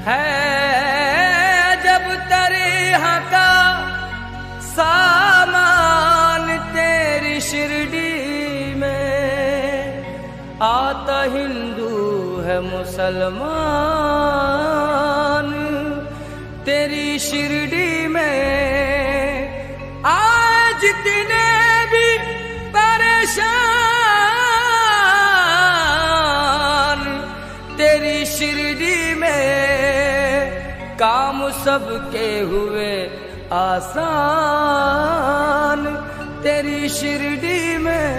है जब तरीहा का सामान तेरी शिरडी में, आता हिंदू है मुसलमान तेरी शिरडी में। आज जितने भी परेशान तेरी शिरडी में, काम सबके हुए आसान तेरी शिरडी में।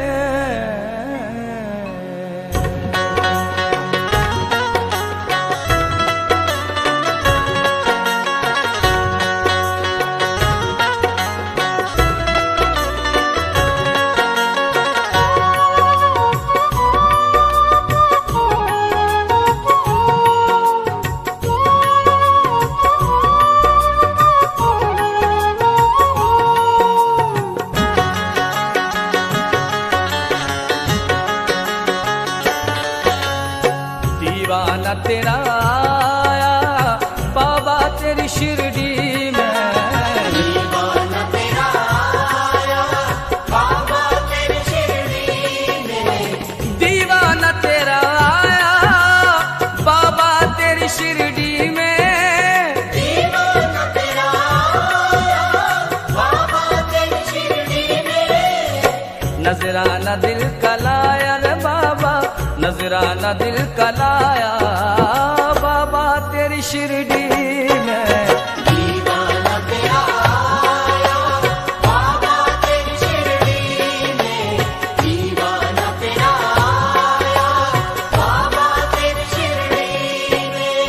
दीवाना तेरा आया बाबा तेरी शिरडी में, दीवाना तेरा आया बाबा तेरी शिरडी में, दीवाना तेरा आया बाबा तेरी शिरडी में, दीवाना तेरा आया बाबा तेरी शिरडी में। नजराना दिल का लाया रे बाबा, नजराना दिल का लाया बाबा तेरी शिरडी में। दीवाना तेरा आया बाबा तेरी शिरडी में, दीवाना तेरा आया बाबा तेरी शिरडी में।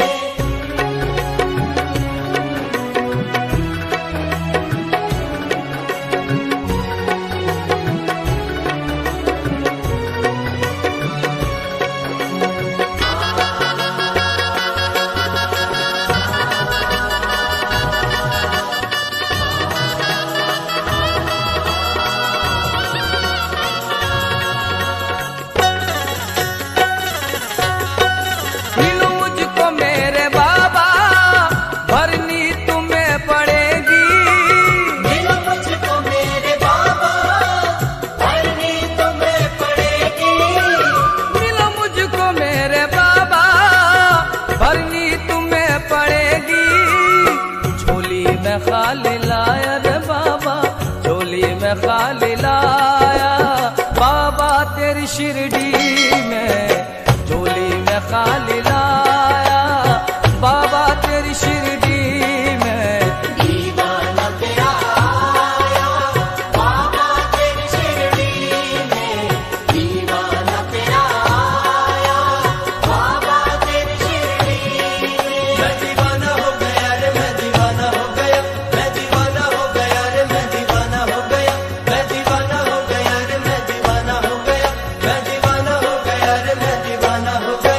मिलो मुझको मेरे बाबा, भरनी तुम्हें पड़ेगी। मिलो मुझको मेरे बाबा, भरनी तुम्हें पड़ेगी। मिलो मुझको मेरे बाबा, भरनी तुम्हें पड़ेगी। झोली में खाली लाया रे बाबा, झोली में खाली लाया बाबा तेरी शिरडी में, झोली में खाली लाया बाबा तेरी शिरडी में। दीवाना तेरा आया बाबा तेरी शिरडी में, दीवाना तेरा आया बाबा तेरी शिरडी में। मैं दीवाना हो गया रे, मैं दीवाना हो गया, मैं दीवाना हो गया रे, मैं दीवाना हो गया, मैं दीवाना हो गया रे, मैं दीवाना हो गया, मैं दीवाना हो गया रे, मैं दीवाना हो गया।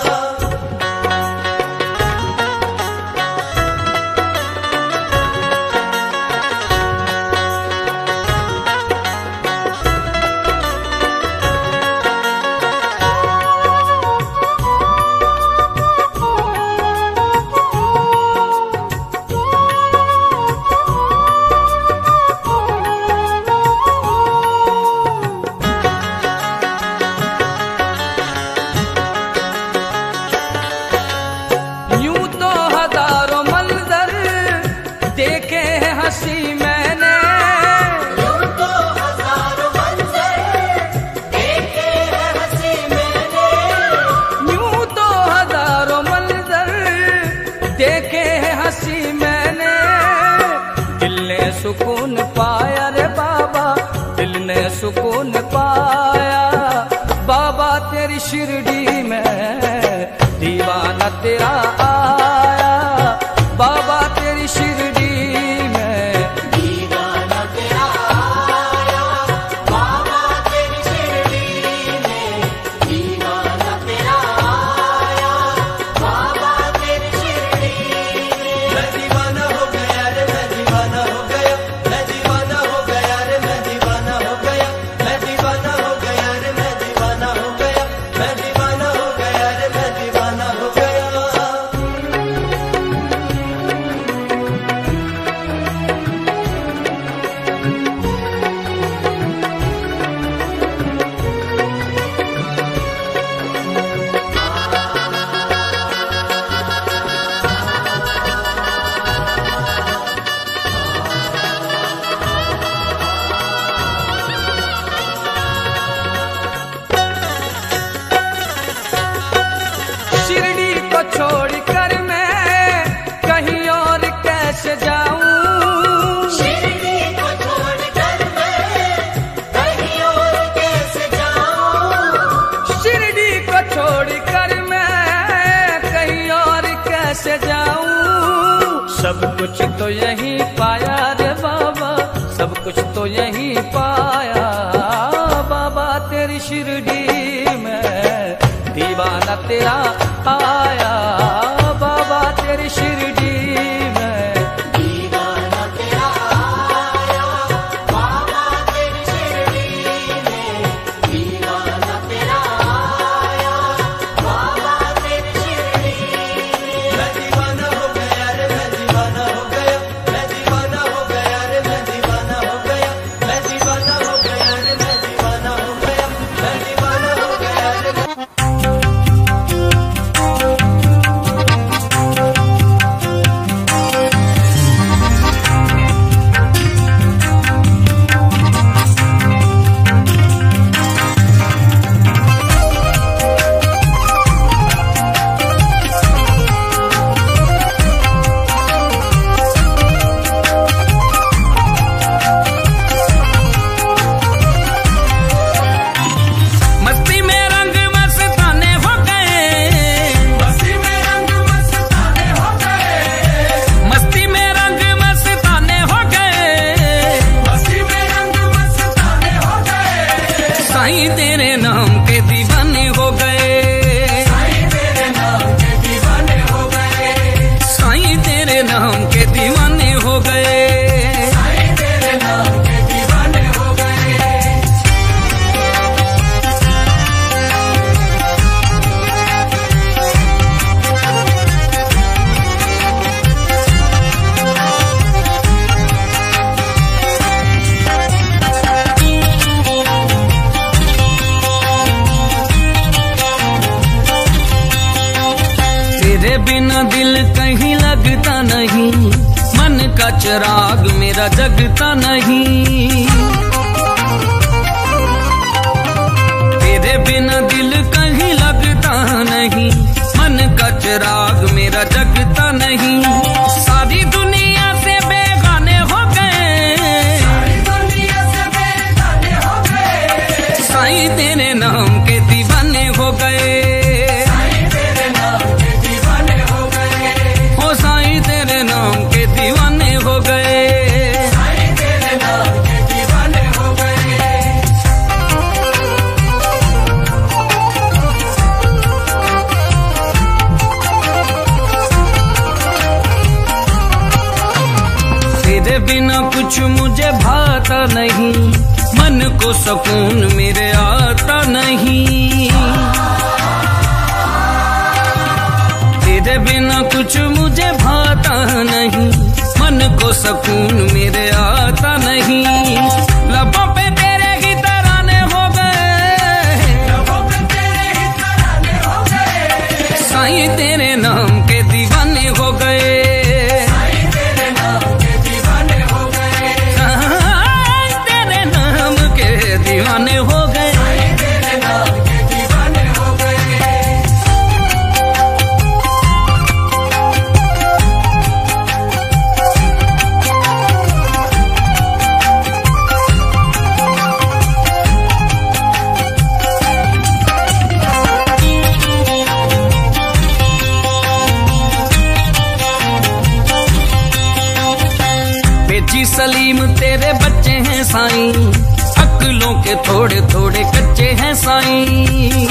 यूं तो हजारों मंजर देखे हैं हंसी मैंने, यूं तो हजारों मंजर देखे हैं हंसी मैंने, यूं तो हजारों मंजर देखे हैं हंसी मैंने। दिल ने सुकून पाया रे बाबा, दिल ने सुकून पाया बाबा तेरी शिरडी में। दीवाना तेरा आया बाबा तेरी शिरडी में, दीवाना तेरा आया बाबा तेरी शिरडी में, दीवाना तेरा आया बाबा तेरी शिरडी में। मैं दीवाना हो गया रे, मैं दीवाना हो गया, मैं दीवाना हो गया रे, मैं दीवाना हो गया, मैं दीवाना हो गया रे, मैं दीवाना हो गया, मैं दीवाना हो गया रे, मैं दीवाना हो गया। कैसे जाऊं, सब कुछ तो यही पाया रे बाबा, सब कुछ तो यही पाया बाबा, तेरी शिरडी में दीवाना तेरा आया बाबा, तेरी शिरडी में दीवाना तेरा आया बाबा तेरी शिरडी में, दीवाना तेरा आया बाबा तेरी शिरडी में। मैं दीवाना हो गया रे, मैं दीवाना हो गया, मैं दीवाना हो गया रे, मैं दीवाना हो गया, मैं दीवाना हो गया रे, मैं दीवाना हो गया, मैं दीवाना हो गया रे। मस्ती में रंग मस्ताने हो गए, मस्ती में रंग मस्ताने हो गए, मस्ती में रंग मस्ताने हो गए, मस्ती में रंग मस्ताने हो गए। साईं तेरे नाम के दीवाने हो गए, साईं तेरे नाम के दीवाने हो गए, साईं तेरे नाम के दीवाने हो गए। साईं तेरे नाम के दीवाने हो गए। तेरे बिना दिल कहीं लगता नहीं, मन का चिराग मेरा जगता नहीं, तेरे बिना दिल कहीं लगता नहीं, मन का चिराग मेरा जगता नहीं, सारी दुनिया से बेगाने हो गए, सारी दुनिया से बेगाने हो गए, साईं तेरे नाम के दीवाने हो गए, साईं तेरे नाम के दीवाने हो गए, हो साईं तेरे नाम के दीवाने हो गए। साईं तेरे नाम के दीवाने हो गए। तेरे बिना कुछ मुझे भाता नहीं, मन को सुकून मेरे आता नहीं, तेरे बिना कुछ मुझे भाता नहीं, मन को सुकून मेरे आता नहीं, लबों पे तेरे ही तराने हो गए, लबों पे तेरे ही तराने हो गए, साईं तेरे नाम के दीवाने हो गए, साईं तेरे नाम के दीवाने हो गए, साईं तेरे नाम के दीवाने हो गए। साईं तेरे नाम के दीवाने हो गए। बेची सलीम तेरे बच्चे हैं साईं, अक्लों के थोड़े थोड़े कच्चे हैं साईं,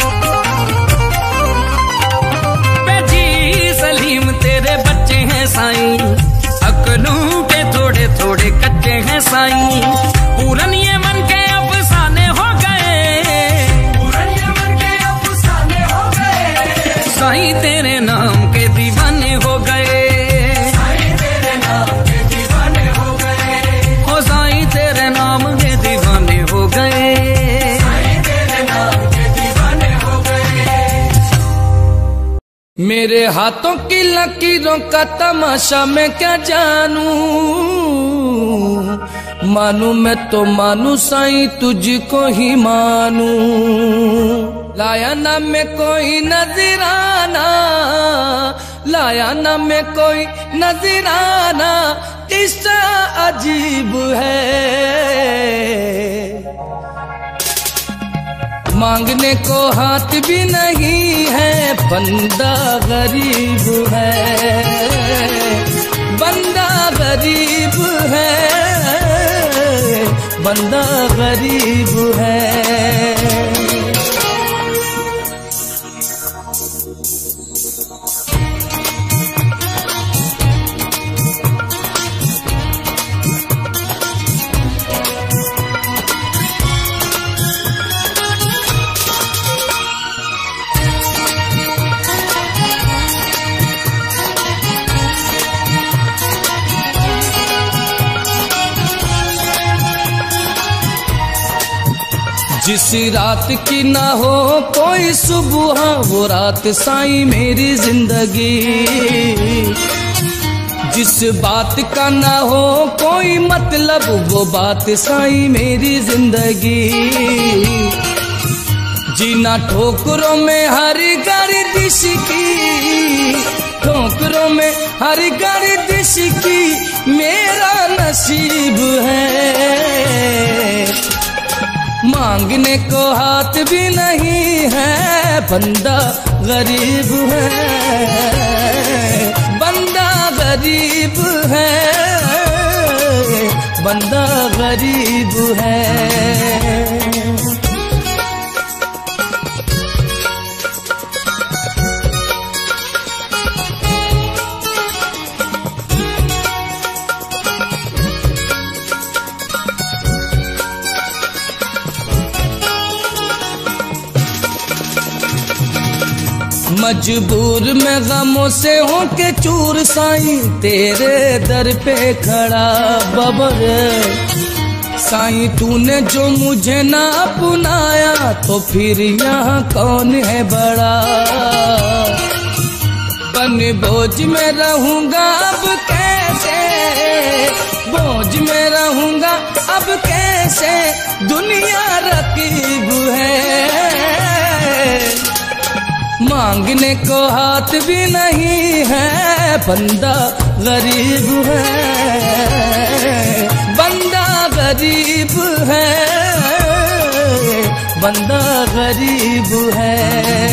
बेची सलीम तेरे बच्चे हैं साईं, अक्लों के थोड़े थोड़े कच्चे हैं साईं, पूरन ये मन के अफसाने हो गए, पूरन ये मन के अफसाने हो गए, साईं तेरे नाम के दीवाने हो गए, साईं तेरे नाम के दीवाने हो गए, हो साईं तेरे नाम के दीवाने हो गए। साईं तेरे नाम के दीवाने हो गए। मेरे हाथों की लकीरों का तमाशा मैं क्या जानूं, मानू मैं तो मानू साईं तुझको ही मानू, लाया ना मैं कोई नजराना, लाया ना मैं कोई नजराना, किस्सा अजीब है, मांगने को हाथ भी नहीं है, बंदा गरीब है, बंदा गरीब है, बंदा गरीब है। जिस रात की ना हो कोई सुबह, वो रात साईं मेरी जिंदगी। जिस बात का ना हो कोई मतलब, वो बात साईं मेरी जिंदगी। जीना ठोकरों में हर गर्दिश की, ठोकरों में हर गर्दिश की मेरा नसीब है। मांगने को हाथ भी नहीं है, बंदा गरीब है, बंदा गरीब है, बंदा गरीब है। मजबूर में गमों से हो के चूर साईं, तेरे दर पे खड़ा बबर। साईं तूने जो मुझे ना अपनाया, तो फिर यहाँ कौन है बड़ा। बन बोझ में रहूंगा अब कैसे, बोझ में रहूंगा अब कैसे, दुनिया रकीब है। मांगने को हाथ भी नहीं है, बंदा गरीब है, बंदा गरीब है, बंदा गरीब है।